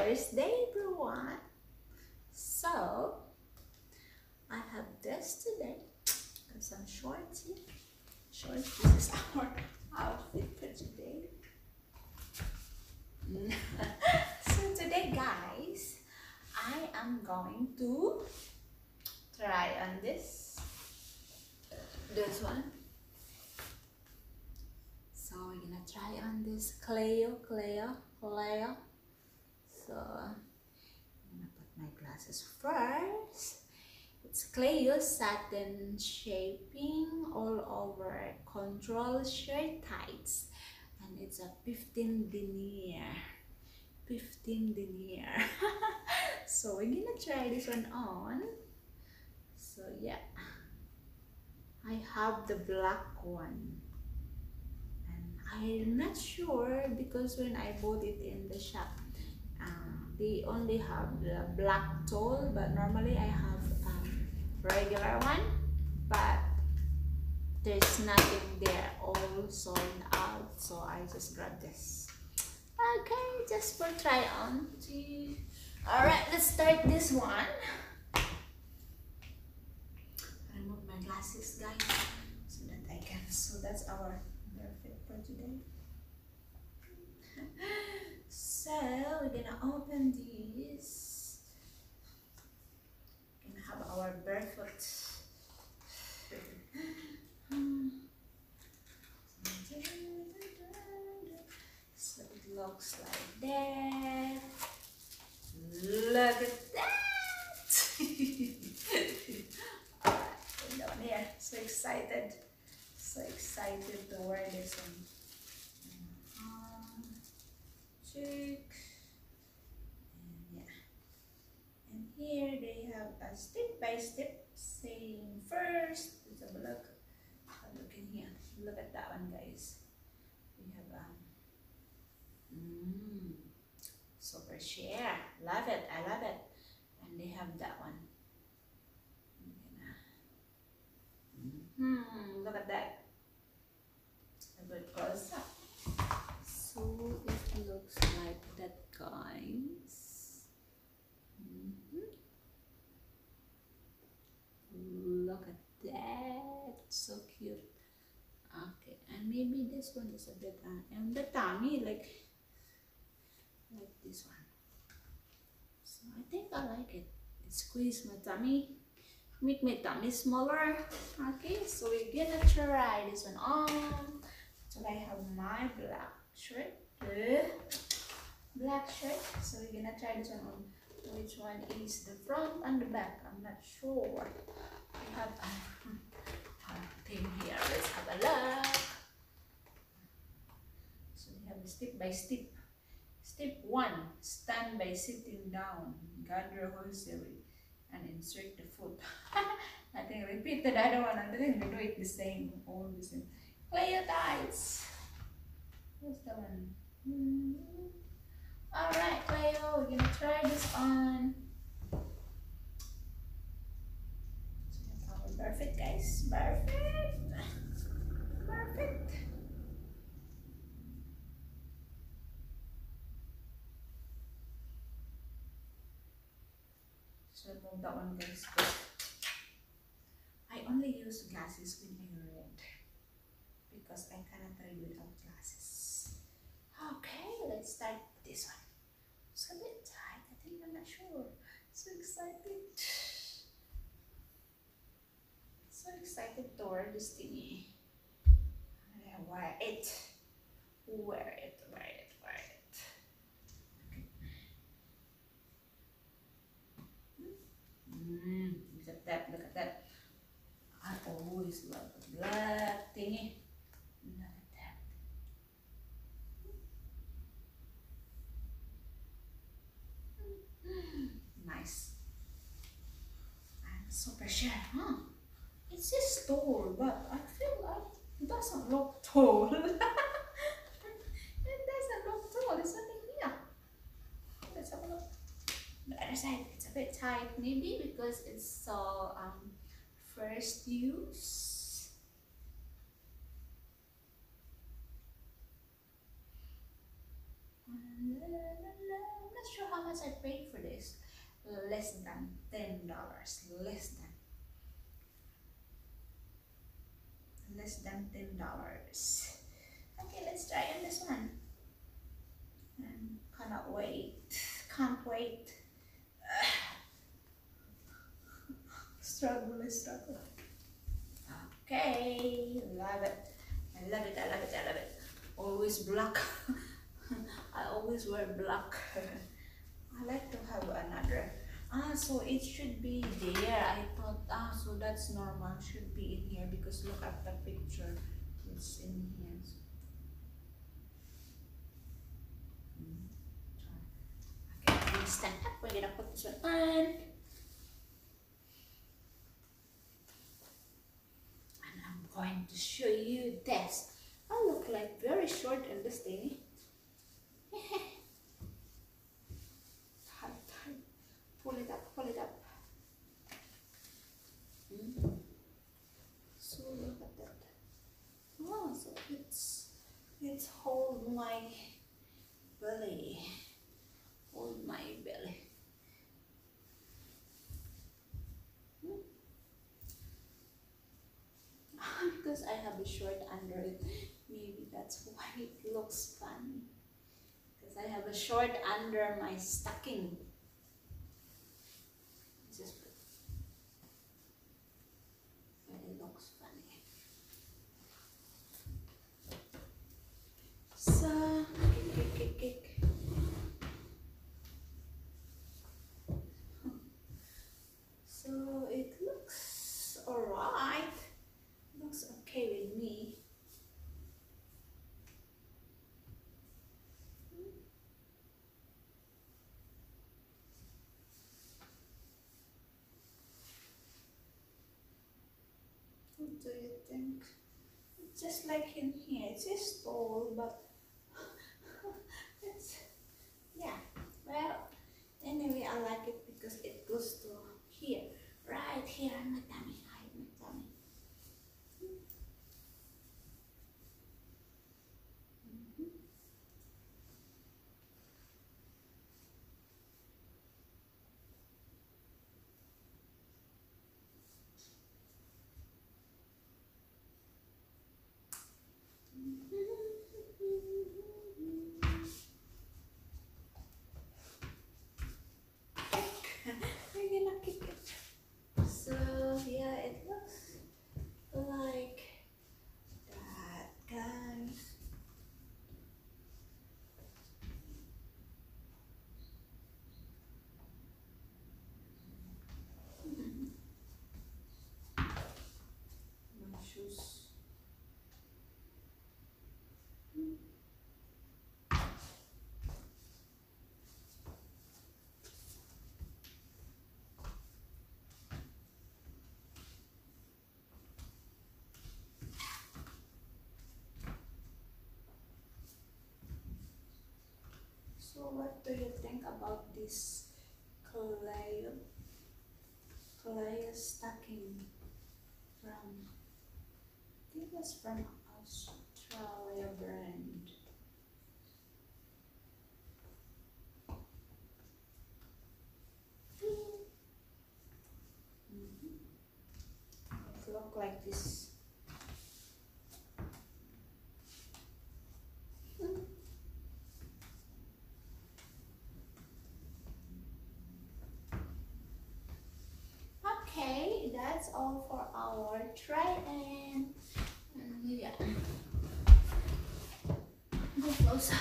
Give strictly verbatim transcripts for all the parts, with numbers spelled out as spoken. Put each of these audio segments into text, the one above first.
Thursday, everyone. So I have this today. Got some shorts here. Shorts. This is our outfit for today. So today, guys, I am going to try on this. This one. So we're gonna try on this Cleo, Cleo, Cleo. So I'm gonna put my glasses first. It's Cleo satin shaping all over control shirt tights, and it's a fifteen denier. fifteen denier. So we're gonna try this one on. So yeah, I have the black one. I'm not sure because when I bought it in the shop, uh, they only have the black toe, but normally I have um, regular one, but there's nothing there, all sold out, so I just grabbed this. Okay, just for try on. Alright, let's start this one. Remove my glasses, guys, so that I can, so that's our outfit for today. So we're gonna open these. We're gonna have our barefoot. So it looks like that. Look at that. Alright, put down here. So excited. So excited to wear this one. Um, cheek. And yeah. And here they have a step by step saying first. Let's have a look. Look in here. Look at that one, guys. We have um mm, super share. Love it. I love it. And they have that one. Hmm, look at that. A bit close up. So it looks like that, guys. Mm-hmm. Look at that. So cute. Okay, and maybe this one is a bit uh, and the tummy like like this one. So I think I like it. It squeezes my tummy. Make my tummy smaller. Okay, so we're gonna try this one on. So I have my black shirt, black shirt. So we're gonna try this one on. Which one is the front and the back? I'm not sure. We have a, a thing here. Let's have a look. So we have a step by step. Step one: stand by sitting down. Gather hosiery and insert the foot. I think repeat the other one and then we do it the same, all the same. Cleo tights. What's the one? Mm. Alright, Cleo, we're gonna try this on. So that's our perfect, guys. Perfect. Perfect. So move that one, guys. I only use glasses when I read because I cannot read without glasses. Okay, let's start this one. It's a bit tight. I think I'm not sure. So excited. So excited to wear this thingy. I wear it. Wear it. Wear it. Wear it. Okay. Mm, look at that. Look at that. I always love the black thingy. Look at that. Nice. And super share, huh? It says tall, but I feel like it doesn't look tall. It doesn't look tall. It's only here. Let's have a look. The other side, it's a bit tight, maybe because it's so um first use. I'm not sure how much much I paid for this? Less than ten dollars. Less than. Less than ten dollars. Okay, let's try on this one. And cannot wait. Can't wait. Struggle, struggle. Okay, love it. I love it, I love it, I love it. Always black. I always wear black. I like to have another. Ah, so it should be there. I thought, ah, so that's normal. Should be in here because look at the picture. It's in here. Okay, let's stand up. We're gonna put this one on. And I'm going to show you this. I look like very short in this thing. Pull it up, pull it up. Mm. So look at that. Oh, so it's it's hold my belly. Hold my belly. Hmm. Because I have a short under it. Maybe that's why it looks funny. Because I have a short under my stocking. Just it looks funny. So kick, kick, kick, kick. So it looks alright. Looks okay with me. What do you think? It's just like in here, it's just tall, but it's, yeah, well, anyway, I like it because it goes to here, right here on my tummy, right on my tummy. Mm-hmm. We're gonna kick it. So yeah, it looks like that, guys. My shoes. So what do you think about this clay, clay stocking from, I think it's from Australia brand. Mm-hmm. It look like this. Okay, that's all for our try and, and yeah. Go closer.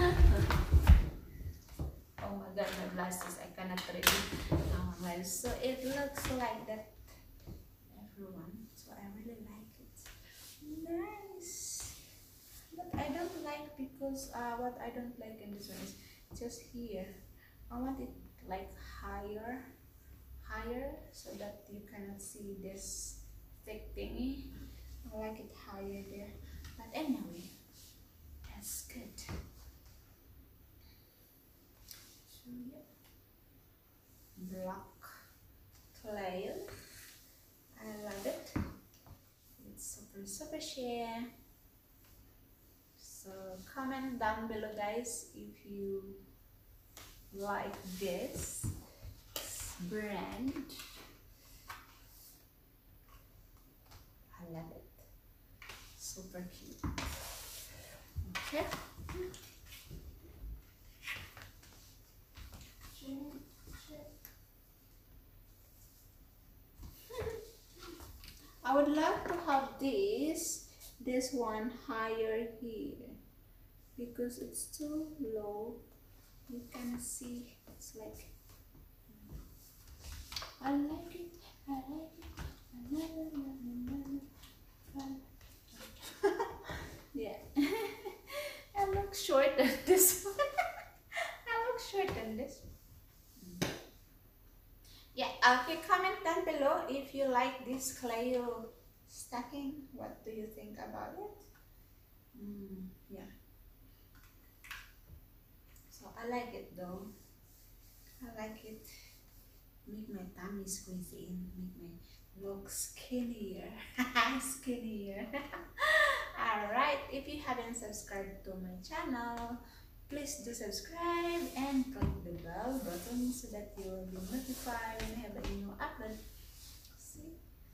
Oh my god, my glasses, I cannot read it. Oh my god, so it looks like that, everyone. So I really like it. Nice. But I don't like because uh, what I don't like in this one is just here. I want it like higher. Higher so that you cannot see this thick thingy. I like it higher there, but anyway, that's good. So yeah, black clay, I love it. It's super super sheer. So comment down below, guys, if you like this brand. I love it. Super cute. Okay. I would love to have this, this one higher here because it's too low. You can see it's like, I like it, I like it. Yeah. I look short than this one. I look short than this one. Yeah, okay, comment down below if you like this Cleo stacking. What do you think about it? Mm, yeah. So I like it though. I like it. Make my tummy squeeze in. Make my look skinnier. Skinnier. Alright, if you haven't subscribed to my channel, please do subscribe and click the bell button so that you will be notified when I have a new upload. See?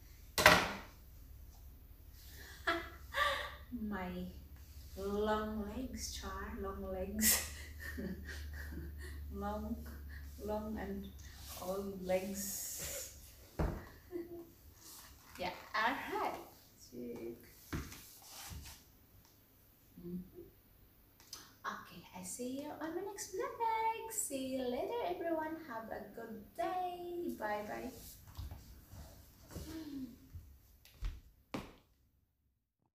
My long legs, Char, long legs. long, long and old legs. Yeah, alright. Okay, I see you on the next vlog. See you later, everyone. Have a good day. Bye bye.